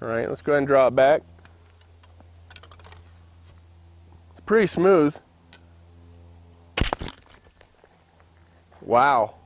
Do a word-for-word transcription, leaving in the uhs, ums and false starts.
All right, let's go ahead and draw it back. It's pretty smooth. Wow.